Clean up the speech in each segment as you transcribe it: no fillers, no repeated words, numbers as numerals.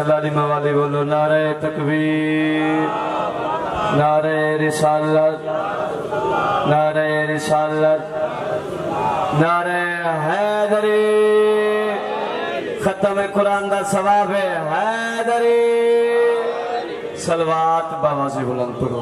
علی موالی بولو نعرہ تکبیر نعرہ رسالت نعرہ رسالت نعرہ حیدری ختم قرآن دا ثواب ہے حیدری صلوات بابا سے بلند پڑھو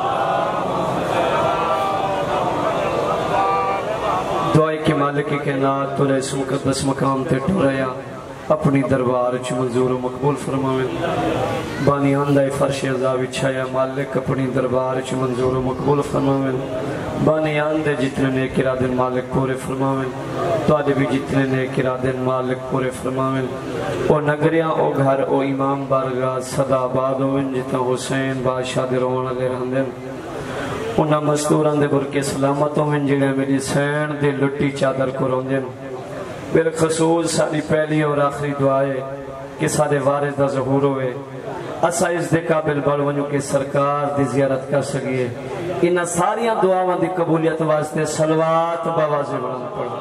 دعائی کے مالکی کے نات تو رئیس مقدس مقام تے ٹھوڑیا اپنی دربار چ منظور و مقبول فرماویں بانی آندائی فرش عذابی چھایا مالک اپنی دربار چ منظور و مقبول فرماویں بانی آندے جتنے نیک ارادے مالک پورے فرماویں تو آدھے بھی جتنے نیک ارادے مالک پورے فرماویں او نگریاں او گھر او امام بارگاہ صدا آباد ہوئیں جتنا حسین بادشاہ دے روان علی رہندیں انہاں مزدوران دے برکے سلامت ہوئیں جنہیں میری سین دے لٹی چادر کو روندیں بالخصوص ساری پہلی اور آخری دعائے کہ سارے وارث دا ظہور ہوئے اسا اس دے قابل بڑھونیو کہ سرکار دی زیارت کر سکیے انہاں ساریاں دعاواں دی قبولیت واسطے صلوات بوازے بلند پڑھو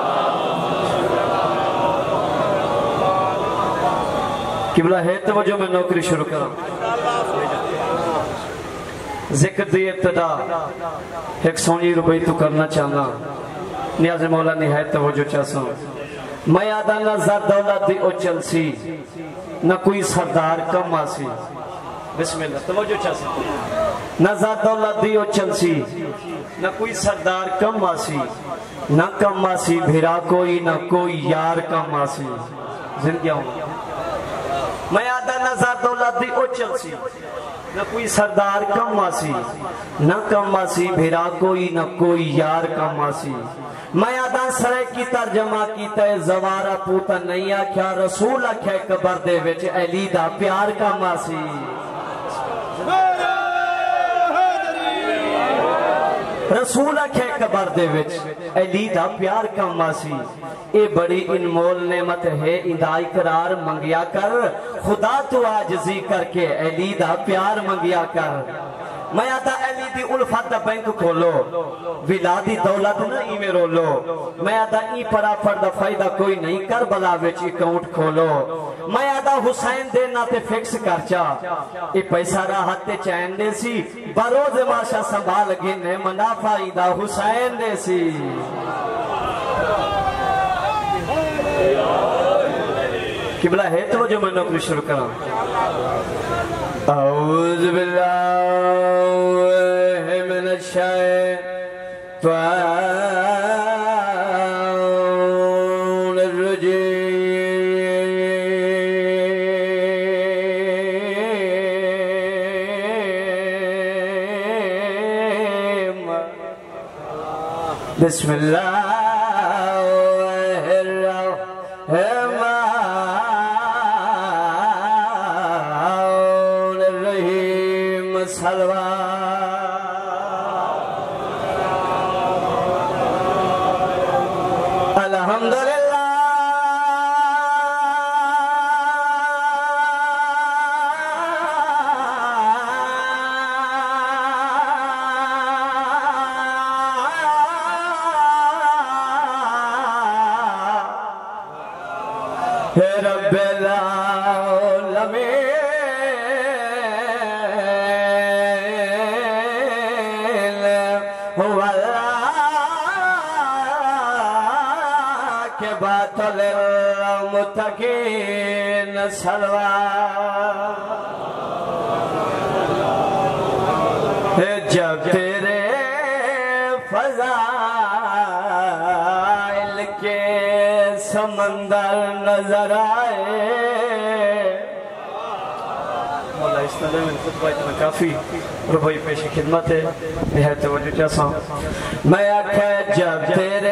قبلہ ہے توجہ میں نوکری شروع کروں ذکر دی ابتدا 100 روپے تو کرنا چاہنا نیاز مولا نہایت توجہ چاہسوں میں آدھا نہ زر دولت دی اچھل سی نہ کوئی سردار کم آسی بسم اللہ توجہ چاہسوں نہ زر دولت دی اچھل سی نہ کوئی سردار کم آسی نہ کم آسی بھیرا کوئی نہ کوئی یار کم آسی زندگی ہوں میں آدھا نہ زر دولت دی اچھل سی نہ کوئی سردار کم آسی نہ کم آسی بھیرا کوئی نہ کوئی یار کم آسی میں آدھا سرے کی ترجمہ کیتا ہے زوارہ پوتا نہیں آکھیا رسول آکھیا قبر دے وچ علی دا پیار کم آسی رسول آکھیا قبر دے وچ علی دا پیار کم آسی اے بڑی انمول نعمت ہے اندائی قرار منگیا کر خدا تو عاجزی کر کے علی دا پیار منگیا کر میں آتا علی دی الفت دا بینک کھولو ولادی دولت نہ ای میں رولو میں آتا ای پڑا فرد فائدہ کوئی نہیں کر بلا ویچ اکاؤنٹ کھولو میں آتا حسین دینا تے فکس کرچا ای پیسہ راحت تے چین دے سی بروز ماشا سنبھال گنے منافع دا حسین دے سی قبلہ ہے تو جو میں نوکری شروع کروں اعوذ باللہ من الشیطان الرجیم بسم اللہ رب العالمین هو اللہ کے باطل المتقین صلوات جب تیرے فضائل کے سمندر نظر آئے مولا اس طرح میں خطبہ اتنا کافی روبائی پیش خدمت ہے نہایت توجہ چاہتا ہوں میں آکھا جب تیرے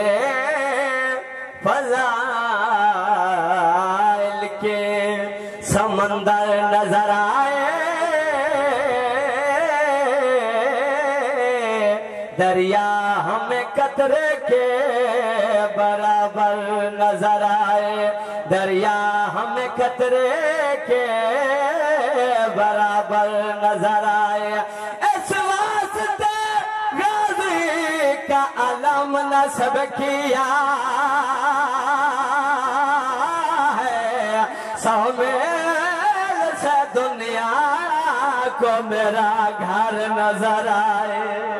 فضائل کے سمندر نظر آئے دریا ہمیں قطرے کے برابر نظر آئے دریا ہمیں قطرے کے برابر نظر آئے اس واسطے غازی کا علم نصب کیا ہے سمیل کو میرا گھر نظر آئے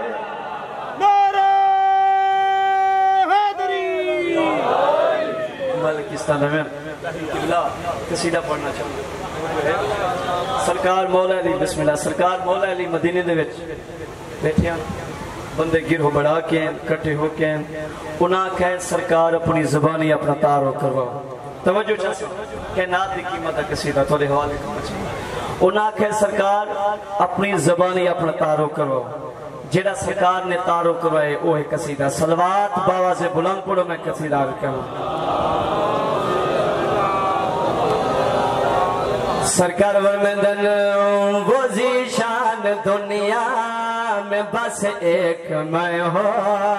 بلکستان میں قصیدہ پڑھنا چاہوں سرکار مولا علی بسم اللہ سرکار مولا علی مدینے دے وچ بیٹھے ہیں بندے گروہ بڑھا کے کٹھے ہو کے انہاں کہے سرکار اپنی زبانی اپنا تارو کرواؤ توجہ چاہتے کہ نات دی قیمت قصیدہ تو لے حوالے کرنا چاہیے انہاں کہے سرکار اپنی زبانی اپنا تارو کرواؤ جیڑا سرکار نے تارو کروائے وہ ہے قصیدہ صلوات باوا سے بلند پڑھو میں قصیدہ کہوں سرکار فرماندن وہ ذیشان دنیا میں بس ایک میں ہو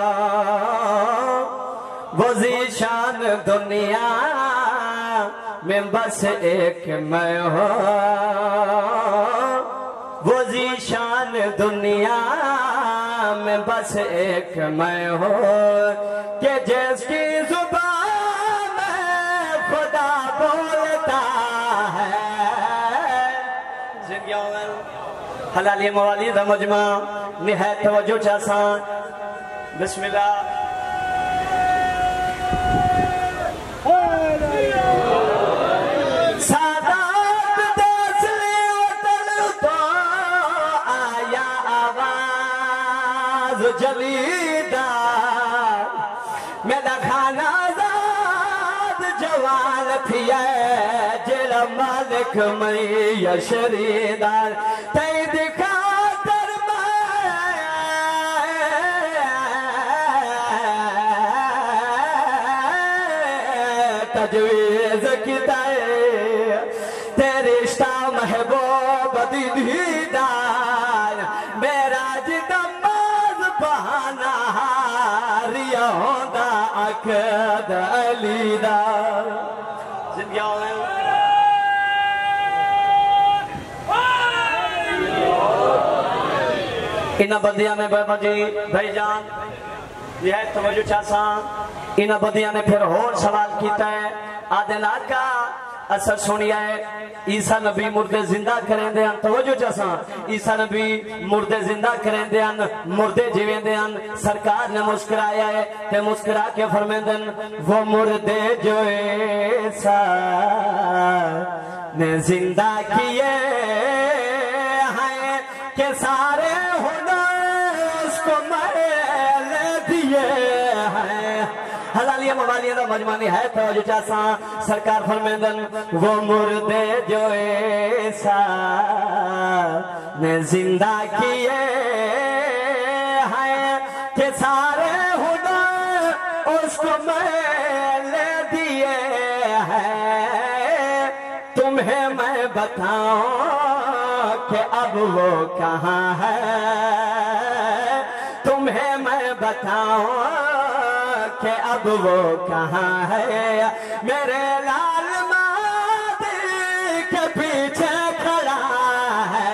وہ ذیشان دنیا میں بس ایک میں ہو وہ ذیشان دنیا میں بس ایک میں ہو کہ جس کی زبان میں خدا بولتا ہے حلالی موالی دا مجمع نہایت توجہ چاہسان بسم اللہ سادات دسلی وطن تو آیا آواز جلیدار میرا کھانا زاد جوان تھی ہے جیلا مالک میں یا شریدار تید خاطر میں تجویز کی دائے تیرے رشتہ محبوب دیدار میرا جدماز بہانا ریا ہوندہ اکد علی دار زندگی آئے انہا بندیاں نے بھائی جان یہ ہے توجہ چاہسان انہا بندیاں نے پھر اور سوال کیتا ہے آدھن آقا اثر سنیا ہے عیسیٰ نبی مردے زندہ کریں دے ان توجہ چاہسان عیسیٰ نبی مردے زندہ کریں دے ان مردے جیویں دے ان سرکار نے مسکرایا ہے کہ مسکرا کے فرمیندن وہ مردے جو عیسیٰ نے زندہ کیے ہیں کہ سارے حلالیہ موالیہ دا مجمانی ہے توجہ چاہسان سرکار فرمیندن وہ مردے جو عیسیٰ نے زندہ کیے ہیں کہ سارے ہنر اس کو میں لے دیے ہیں تمہیں میں بتاؤں کہ اب وہ کہاں ہے تمہیں میں بتاؤں کہ اب وہ کہاں ہے میرے لال مادر کے پیچھے کھڑا ہے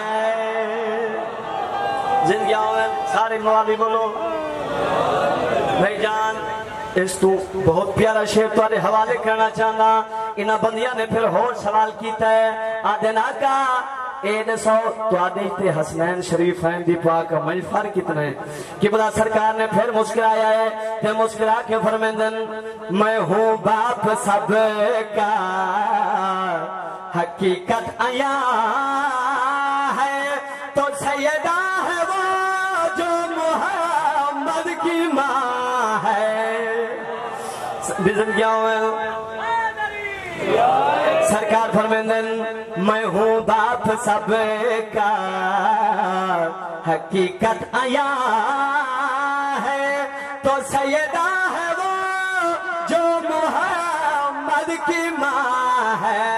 زندگی آئے سارے موالی بولو بھائی جان اس تو بہت پیارا شعر تمہارے حوالے کرنا چاہنا انہا بندیاں نے پھر اور سوال کیتا ہے آدھن آقا اے دسو تو آدھتے حسنین شریفین دی پاک مجھ فرق کتنا ہے کہ بلا سرکار نے پھر مسکرایا ہے کہ مسکرا کے فرمیندن میں ہوں باپ سب کا حقیقت آیا ہے تو سیدہ ہے وہ جو محمد کی ماں ہے بزن کیا ہوئے سرکار فرمیندن میں ہوں باپ سب کا حقیقت آیا ہے تو سیدہ ہے وہ جو محمد کی ماں ہے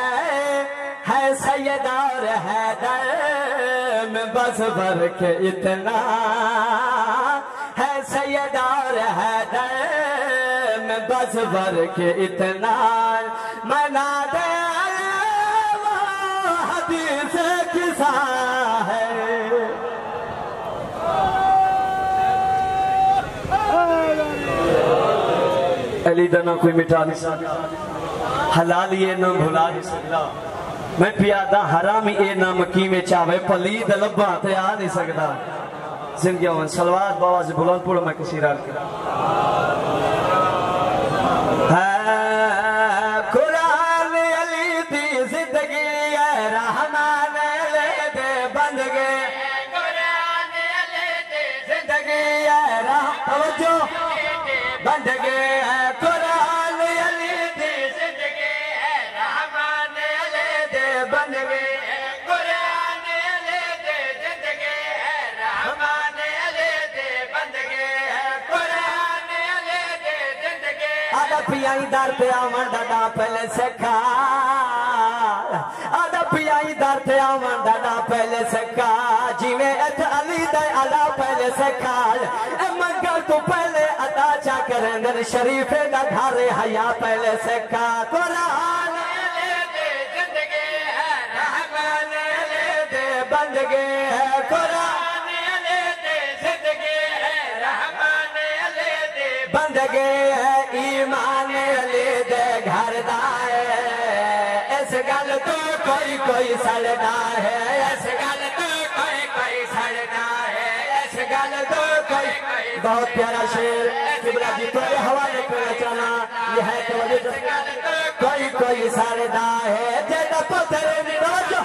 سیدہ اور حیدر میں بس بھر کے اتنا ہے سیدہ اور حیدر میں بس بھر کے اتنا میں نادے وہ حدیث کسا ہے علی دنا کوئی مٹا نہیں سکتا حلال یہ نہ بھلا نہیں سکتا میں پیادہ حرامی اے نامکی میں چاہوے پلید لبا تے آ نہیں سکتا زندگی ہوں سلوات باواز بلند پڑھو میں کسی رال کے قرآن علی دی زندگی ہے رحمان لے دے بندگی قرآن علی دی زندگی ہے رحمان توجہ بندگی ہے قرآن علی دی زندگی ہے رحمان لے دے بندگی قرآن علی دی زندگی ہے رحمان لے دے بندگی قرآن علی دی زندگی آدھا پیائی دار تے آمان ڈاڈا پہلے سے کھال آدھا پیائی دار تے آمان ڈاڈا پہلے سے کھال جیوے ایت علی دے علا پہلے سے کھال اے مگر تو پہلے ادا چا کریں در شریف دا گھارے حیا پہلے سے کھال قرآن علی دے زندگی ہے رحمان علی دے بندگی ہے قرآن علی دے زندگی ہے رحمان علی دے بندگی ہے ایمان علی دے گھر دائے اس گل تو کوئی سڑنا ہے اس گل تو کوئی سڑنا ہے اس گل تو کوئی بہت پیارا شیر قبلہ جی تو یہ حوالے کرنا چاہنا یہ ہے کہ وجہ کوئی سڑنا ہے جیدہ پتر نروجو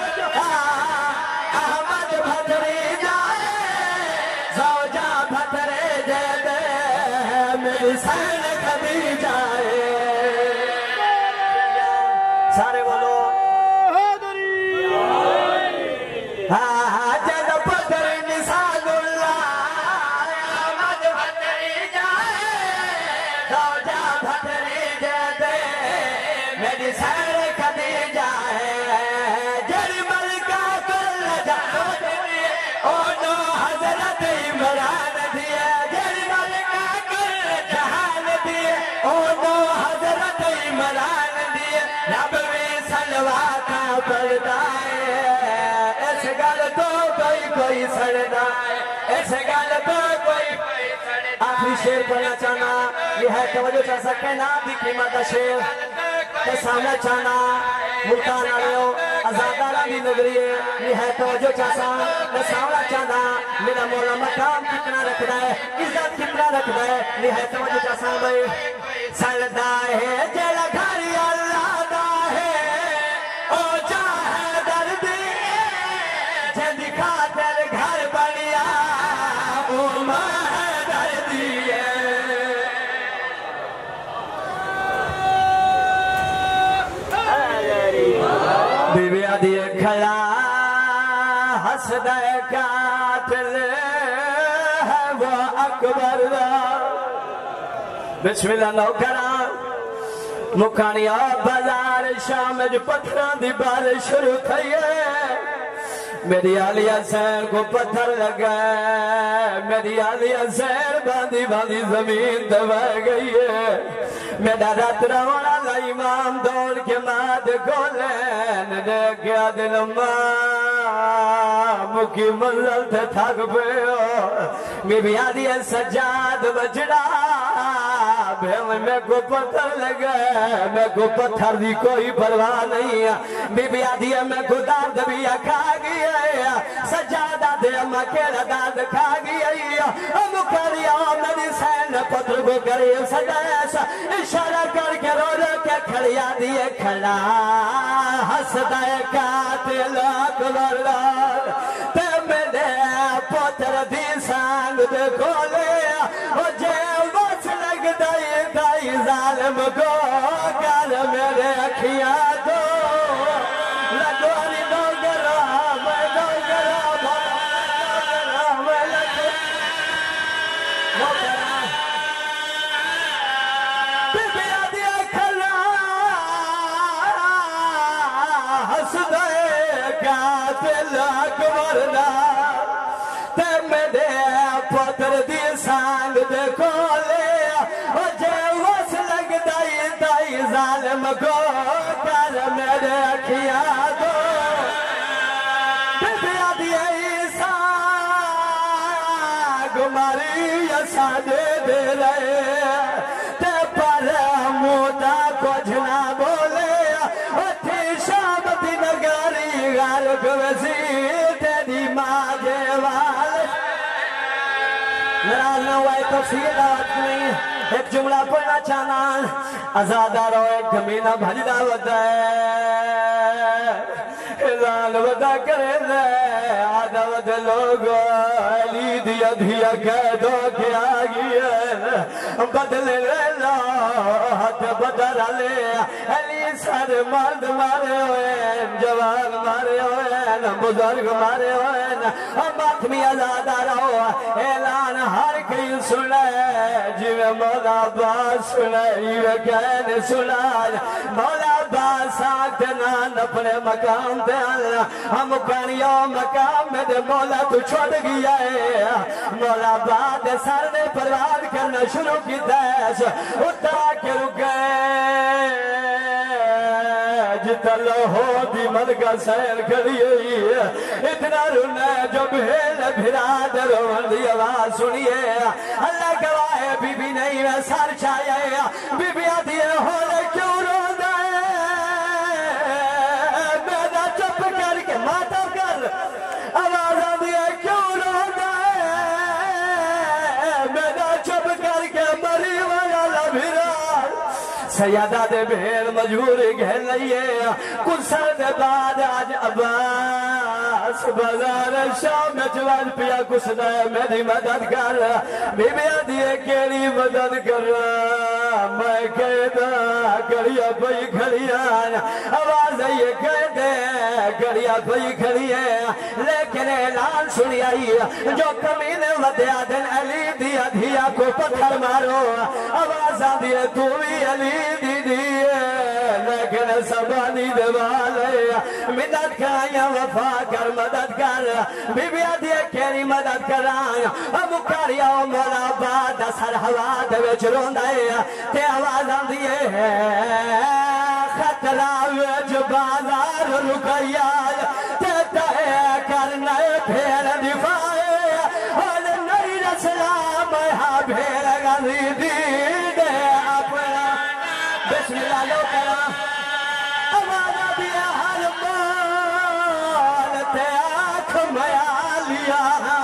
احمد بھتری جائے زوجہ بھترے جیدے میری سین کبھی جائے سارے بولو جیدہ پتر نسان اللہ احمد بھتری جائے زوجہ بھتری جیدے میری سین کبھی جائے جڑی ملکہ کل جائے اونو حضرت عمران دیئے جڑی ملکہ کل جہان دیئے اونو حضرت عمران دیئے رب میں سلواتا پردائے اس گل تو کوئی سڑنا اس گل تو کوئی سڑنا آخری شیر پڑھنا چاہنا یہ ہے توجہ چاہ سکے نا بھی قیمت شیر تے سامنے چاہنا ملتان آئے ہو ازادارہ بھی نگری ہے یہ ہے توجہ چاہتا میں سامنے چاہنا میرا مولا مقام کتنا رکھنا ہے عزت کتنا رکھنا ہے یہ ہے توجہ چاہتا بھائی سردہ ہے جیڑا گھاری اللہ دا ہے او چاہے دردی جن خاطر گھر بڑیا او ماہ دردی ہے بی بی آدھی کھلا حسدہ قاتل ہے وہ اکبر بسم اللہ نوکران مکانیا بازار شام جو پتھران دی بارش شروع تھی ہے میری آلیہ سیر کو پتھر لگا ہے میری آلیہ سیر باندھی زمین دبا گئی ہے میرا رات روڑا امام دوڑ کے ماد گولین دے گیا دل مکی منزل تھے تھک پہ میں بھی آدھی ہے سجاد بجڑا میں کو پتھر لگا میں کو پتھر دی کوئی پرواہ نہیں ہے بی بی آدھی ہے میں کو دارد بھی کھا گیا سجادہ دے اما کیڑا دارد کھا گیا مکریا میری سین پتھر کو قریب سجایسا اشارہ کر کے رو رو کے کھڑیا دیئے کھڑا حسدہ قاتل اکبر تے میرے پتھر دی سانگ دے کھولے جے بس لگ دائی ظالم کو کر میرے اکھیاں دو لگوانی دو گرہ میں دو گرہ میں لگو بی بی آدھی کھلا حسدہ قاتل اکبر تے میرے پتر دی سانگ دے کھولے جے وس لگ دائی ظالم کو کر میرے اکھیاں دو بی بی آدھی عیسیٰ گماری یسا دے رہے تے پر موتا کچھ نہ بولے تھی شام دی نگر تفصیلات نہیں ایک جملہ پڑھنا چاہنا ازادہ رو ایک کمینہ بھجدہ ودا ہے اعلان ودا کرے دے آدھا ودا لوگو علی دیا دیا قیدوں کے آگئی ہے بدلے لے لو ہاتھ بدل لے علی سر مرد مارے ہوئے جوان مارے ہوئے بزرگ مارے ہوئے ماتمی ازادہ رہو اعلان ہر کئی سنے جیوے مولا عباس سنے یہ کہنے سنا مولا عباس آگتے نان اپنے مقام دے ہم کہنیوں مقام میں دے مولا تو چھوڑ گیا ہے مولا عباس سر نے پرواد کرنا شروع کی دیس اترا کے رکے جتا لہو دی ملکہ سیر کریے اتنا رونے جو بھیل بھراد روان دی آواز سنیے اللہ گواہ بی بی نہیں میں سار چاہیے بی بی آدھی ہولے کیوں رو دائے میرا چپ کر کے ماتا کر آواز آدھی کیوں رو دائے میرا چپ کر کے مری والا لبھراد سیادہ دے بھیل مجبوری گھر لئیے کچھ سر دے بعد آج عباس بازار شام میں جوان پیا کچھ دے میری مدد کر بی بی آدھیے کیلی مدد کر میں قیدہ کریا پئی کھڑیاں آواز یہ قیدے کریا پئی کھڑیاں لیکن اعلان سنی آئی جو کمینے ودیا دن علی دیا دیا کو پتھر مارو آواز آدھیے تو بھی علی دی دیئے لیکن سبانی دوالے مدد کرایا وفا کر مدد کر بی بی آدھیے کیری مدد کرایا مکاریا مولا بعد سر ہوا دوچ روندائے تے آواز آدھیے خطرہ ویج بازار رکیا تے تہے کرنا پھیر دفاعے اور نئی رسلہ میں بھیر غزی دی دے اپنا بسم اللہ لو کرا ہمارا بھی ہر مال تے آنکھ میں آ لیا